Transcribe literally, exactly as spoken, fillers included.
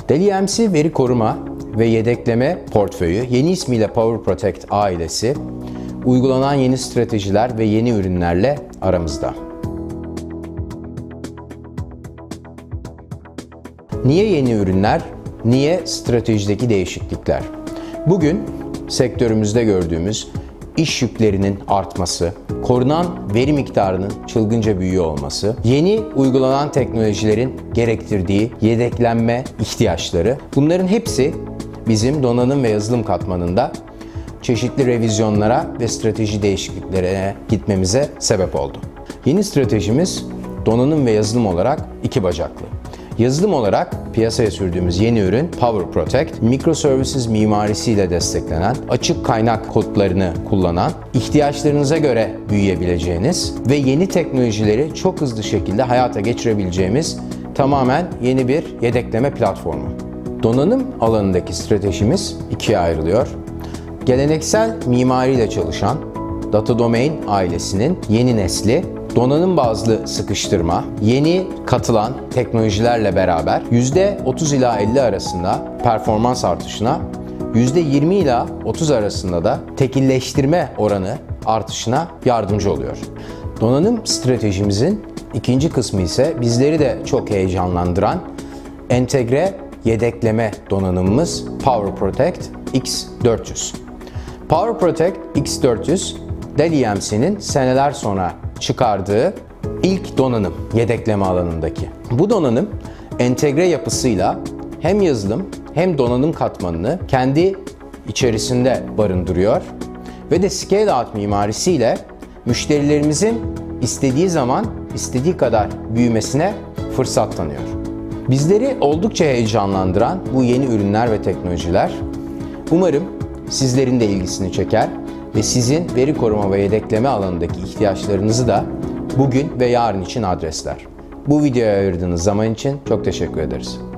Dell E M C veri koruma ve yedekleme portföyü yeni ismiyle PowerProtect ailesi, uygulanan yeni stratejiler ve yeni ürünlerle aramızda. Niye yeni ürünler? Niye stratejideki değişiklikler? Bugün sektörümüzde gördüğümüz iş yüklerinin artması, korunan veri miktarının çılgınca büyüyor olması, yeni uygulanan teknolojilerin gerektirdiği yedeklenme ihtiyaçları, bunların hepsi bizim donanım ve yazılım katmanında çeşitli revizyonlara ve strateji değişikliklerine gitmemize sebep oldu. Yeni stratejimiz donanım ve yazılım olarak iki bacaklı. Yazılım olarak piyasaya sürdüğümüz yeni ürün PowerProtect, microservices mimarisiyle desteklenen, açık kaynak kodlarını kullanan, ihtiyaçlarınıza göre büyüyebileceğiniz ve yeni teknolojileri çok hızlı şekilde hayata geçirebileceğimiz tamamen yeni bir yedekleme platformu. Donanım alanındaki stratejimiz ikiye ayrılıyor. Geleneksel mimariyle çalışan Data Domain ailesinin yeni nesli, donanım bazlı sıkıştırma, yeni katılan teknolojilerle beraber yüzde otuz ila elli arasında performans artışına, yüzde yirmi ila otuz arasında da tekilleştirme oranı artışına yardımcı oluyor. Donanım stratejimizin ikinci kısmı ise bizleri de çok heyecanlandıran entegre yedekleme donanımımız PowerProtect X dört yüz. PowerProtect X dört yüz, Dell E M C'nin seneler sonra çıkardığı ilk donanım yedekleme alanındaki. Bu donanım entegre yapısıyla hem yazılım hem donanım katmanını kendi içerisinde barındırıyor ve de scale-out mimarisiyle müşterilerimizin istediği zaman istediği kadar büyümesine fırsat tanıyor. Bizleri oldukça heyecanlandıran bu yeni ürünler ve teknolojiler umarım sizlerin de ilgisini çeker ve sizin veri koruma ve yedekleme alanındaki ihtiyaçlarınızı da bugün ve yarın için adresler. Bu videoya ayırdığınız zaman için çok teşekkür ederiz.